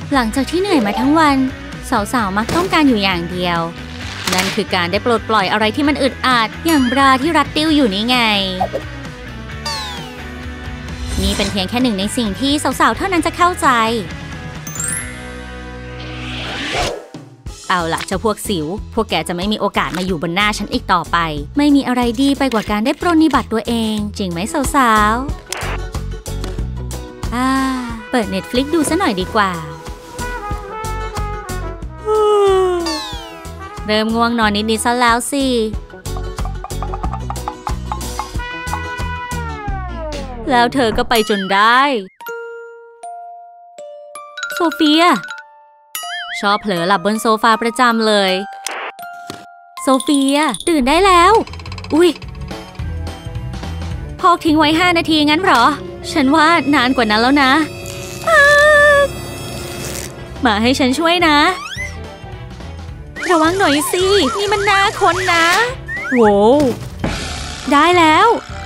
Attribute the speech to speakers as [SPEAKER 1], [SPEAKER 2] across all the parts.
[SPEAKER 1] หลังจากที่เหนื่อยมาทั้งวันสาวๆมักต้องการอยู่อย่างเดียวนั่นคือการได้ปลดปล่อยอะไรที่มันอึดอัดอย่างบราที่รัดติ้วอยู่นี่ไงนี่เป็นเพียงแค่หนึ่งในสิ่งที่สาวๆเท่านั้นจะเข้าใจเอาล่ะเจ้าพวกสิวพวกแกจะไม่มีโอกาสมาอยู่บนหน้าฉันอีกต่อไปไม่มีอะไรดีไปกว่าการได้ปรนนิบัติตัวเองจริงไหมสาวๆเปิด Netflix ดูซะหน่อยดีกว่าเริ่มง่วงนอนนิดๆซะแล้วสิแล้วเธอก็ไปจนได้โซเฟียชอบเผลอหลับบนโซฟาประจำเลยโซเฟียตื่นได้แล้วอุ๊ยพอกทิ้งไว้5 นาทีงั้นเหรอฉันว่านานกว่านั้นแล้วนะมาให้ฉันช่วยนะระวังหน่อยสินี่มันน่าค้นนะโว้ได้แล้ว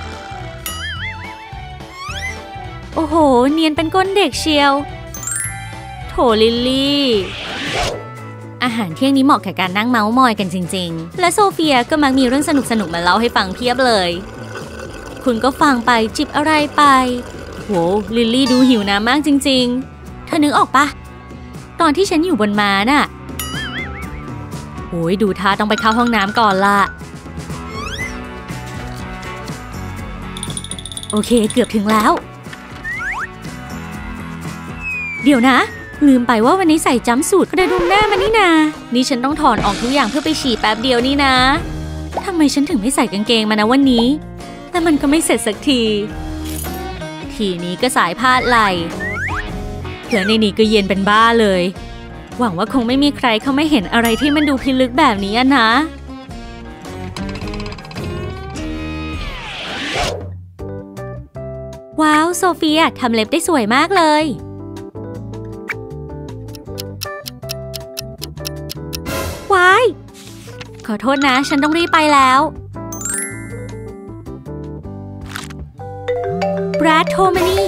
[SPEAKER 1] โอ้โหเนียนเป็นก้นเด็กเชียวโถลิลลี่อาหารเที่ยงนี้เหมาะกับการนั่งเมาส์มอยกันจริงๆและโซเฟียก็มักมีเรื่องสนุกๆมาเล่าให้ฟังเพียบเลยคุณก็ฟังไปจิบอะไรไปโหลิลลี่ดูหิวน้ำมากจริงๆเธอนึกออกปะตอนที่ฉันอยู่บนม้าน่ะโอ้ยดูท่าต้องไปเข้าห้องน้ำก่อนละโอเคเกือบถึงแล้วเดี๋ยวนะลืมไปว่าวันนี้ใส่จัมป์สูทกระดุมหน้ามานี่นานี่ฉันต้องถอนออกทุกอย่างเพื่อไปฉี่แป๊บเดียวนี่นะทำไมฉันถึงไม่ใส่กางเกงมานะวันนี้แต่มันก็ไม่เสร็จสักทีนี้ก็สายพาดไหล่และในนี้ก็เย็นเป็นบ้าเลยหวังว่าคงไม่มีใครเขาไม่เห็นอะไรที่มันดูพิลึกแบบนี้นะว้าวโซเฟียทำเล็บได้สวยมากเลยว้ายขอโทษนะฉันต้องรีบไปแล้วแบรดโทรมานี่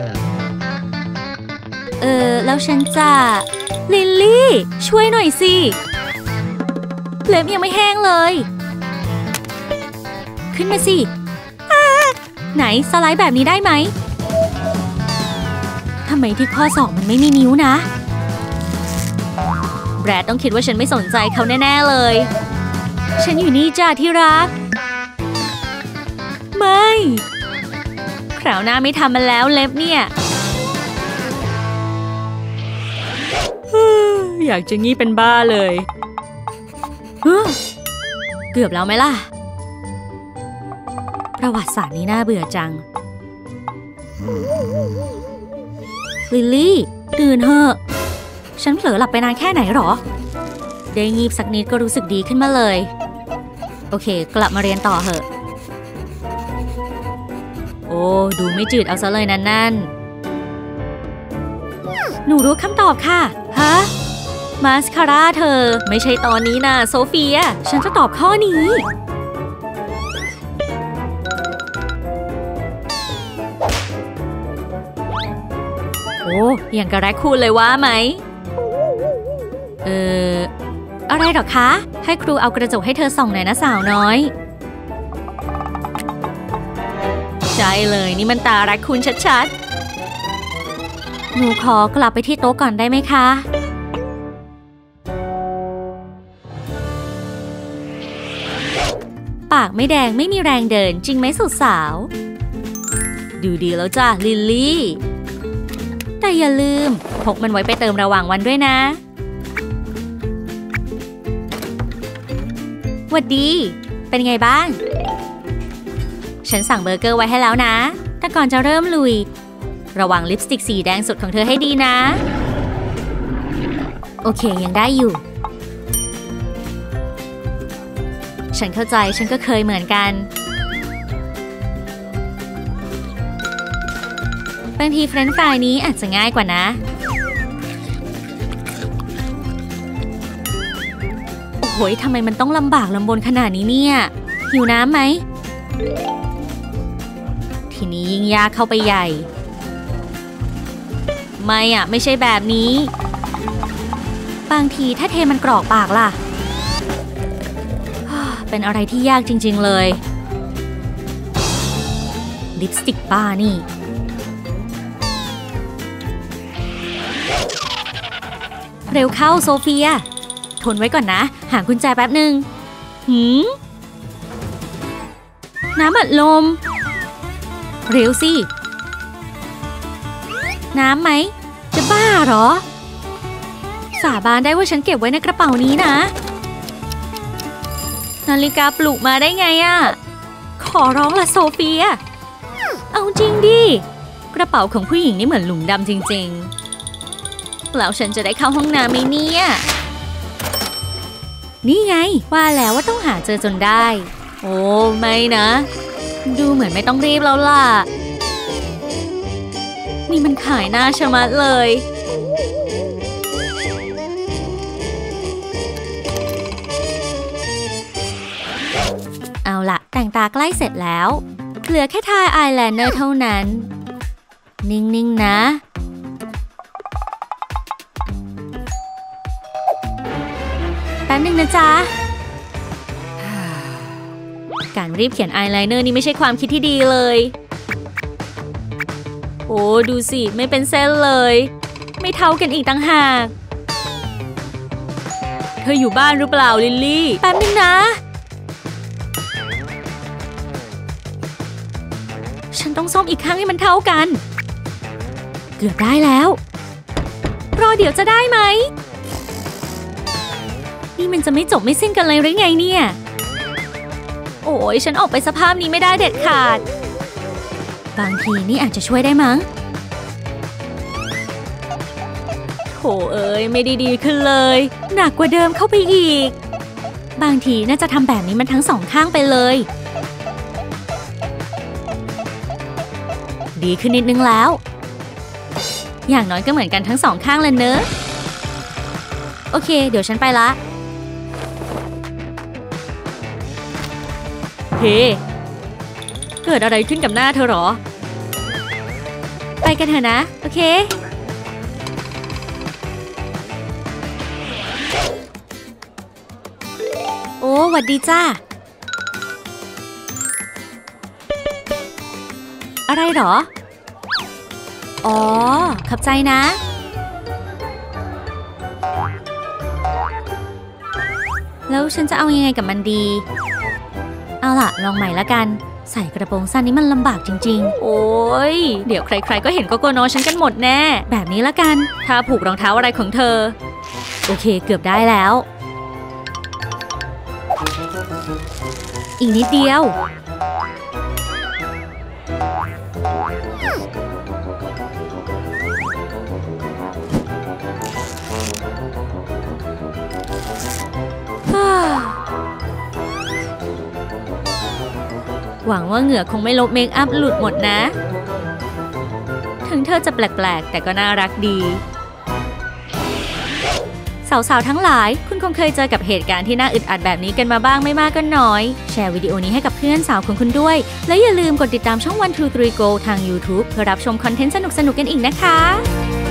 [SPEAKER 1] แล้วฉันจะลิลลี่ช่วยหน่อยสิเล็บยังไม่แห้งเลยขึ้นมาสิไหนสไลด์แบบนี้ได้ไหมทำไมที่ข้อศอกมันไม่มีนิ้วนะแบรดต้องคิดว่าฉันไม่สนใจเขาแน่ๆเลยฉันอยู่นี่จ้าที่รักไม่คราวหน้าไม่ทำมันแล้วเล็บเนี่ยอยากจะงี้เป็นบ้าเลยเกือบแล้วไหมล่ะประวัติศาสตร์นี้น่าเบื่อจังลิลลี่ตื่นเถอะฉันเผลอหลับไปนานแค่ไหนหรอได้งีบสักนิดก็รู้สึกดีขึ้นมาเลยโอเคกลับมาเรียนต่อเถอะโอ้ดูไม่จืดเอาซะเลยนั่นหนูรู้คำตอบค่ะฮะมาสคาร่าเธอไม่ใช่ตอนนี้นะโซเฟียฉันจะตอบข้อนี้โอ้อย่างกระแรกคูลเลยว่าไหมอะไรหรอคะให้ครูเอากระจกให้เธอส่องหน่อยนะสาวน้อยใช่เลยนี่มันตาแรคคูลชัดๆหนูขอกลับไปที่โต๊ะก่อนได้ไหมคะปากไม่แดงไม่มีแรงเดินจริงไหมสุดสาวดูดีแล้วจ้ะลิลลี่แต่อย่าลืมพกมันไว้ไปเติมระหว่างวันด้วยนะหวัดดีเป็นไงบ้างฉันสั่งเบอร์เกอร์ไว้ให้แล้วนะแต่ก่อนจะเริ่มลุยระวังลิปสติกสีแดงสุดของเธอให้ดีนะโอเคยังได้อยู่ฉันเข้าใจฉันก็เคยเหมือนกันบางทีเฟรนช์ฟรายนี้อาจจะง่ายกว่านะโอ้โหทำไมมันต้องลำบากลำบนขนาดนี้เนี่ยหิวน้ำไหมทีนี้ยิ่งยากเข้าไปใหญ่ไม่ใช่แบบนี้บางทีถ้าเทมันกรอกปากล่ะ เป็นอะไรที่ยากจริงๆเลยลิปสติกบ้านี่เร็วเข้าโซเฟียทนไว้ก่อนนะหากุญแจแป๊บหนึ่งน้ำอัดลมเร็วสิน้ำไหมจะบ้าเหรอสาบานได้ว่าฉันเก็บไว้ในกระเป๋านี้นะนาฬิกาปลุกมาได้ไงอะขอร้องล่ะโซเฟียเอาจริงดิกระเป๋าของผู้หญิงนี่เหมือนหลุมดำจริงๆแล้วฉันจะได้เข้าห้องน้ำไหมเนี่ยนี่ไงว่าแล้วว่าต้องหาเจอจนได้โอ้ไม่นะดูเหมือนไม่ต้องรีบแล้วล่ะนี่มันขายหน้าชะมัดเลยเอาล่ะแต่งตาใกล้เสร็จแล้วเหลือแค่ทาอายไลเนอร์เท่านั้นนิ่งๆนะแป๊บนึงนะจ๊ะการรีบเขียนอายไลเนอร์นี่ไม่ใช่ความคิดที่ดีเลยโอ้ดูสิไม่เป็นเส้นเลยไม่เท่ากันอีกต่างหากเธออยู่บ้านหรือเปล่าลิลลี่แป๊บนึงนะฉันต้องซ่อมอีกครั้งให้มันเท่ากันเกือบได้แล้วรอเดี๋ยวจะได้ไหมนี่มันจะไม่จบไม่สิ้นกันเลยหรือไงเนี่ยโอ้ยฉันออกไปสภาพนี้ไม่ได้เด็ดขาดบางทีนี่อาจจะช่วยได้มั้งโถเอ้ยไม่ได้ดีขึ้นเลยหนักกว่าเดิมเข้าไปอีกบางทีน่าจะทำแบบนี้มันทั้งสองข้างไปเลยดีขึ้นนิดนึงแล้วอย่างน้อยก็เหมือนกันทั้งสองข้างเลยเนอะโอเคเดี๋ยวฉันไปละเฮ้เกิดอะไรขึ้นกับหน้าเธอหรอไปกันเถอะนะโอเคโอ้หวัดดีจ้าอะไรหรออ๋อขอบใจนะแล้วฉันจะเอายังไงกับมันดีเอาล่ะลองใหม่ละกันใส่กระโปรงสั้นนี้มันลำบากจริงๆโอ้ยเดี๋ยวใครๆก็เห็นโกโกโนฉันกันหมดแน่แบบนี้ละกันถ้าผูกรองเท้าอะไรของเธอโอเคเกือบได้แล้วอีกนิดเดียวหวังว่าเหงื่อคงไม่ลบเมคอัพหลุดหมดนะถึงเธอจะแปลกๆแต่ก็น่ารักดีสาวๆทั้งหลายคุณคงเคยเจอกับเหตุการณ์ที่น่าอึดอัดแบบนี้กันมาบ้างไม่มากก็น้อยแชร์วิดีโอนี้ให้กับเพื่อนสาวของคุณด้วยและอย่าลืมกดติดตามช่อง 123 Go ทาง YouTube เพื่อรับชมคอนเทนต์สนุกๆกันอีกนะคะ